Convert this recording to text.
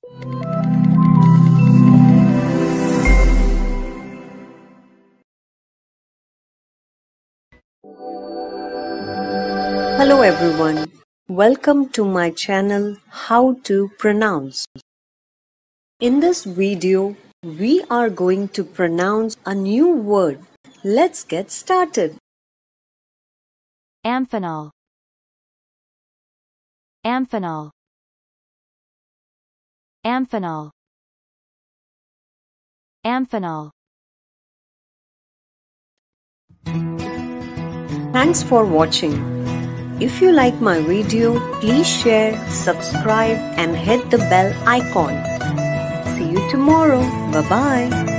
Hello everyone, welcome to my channel How to Pronounce. In this video, we are going to pronounce a new word. Let's get started. Amphenol. Amphenol. Amphenol. Amphenol. Thanks for watching. If you like my video, please share, subscribe and hit the bell icon. See you tomorrow. Bye-bye.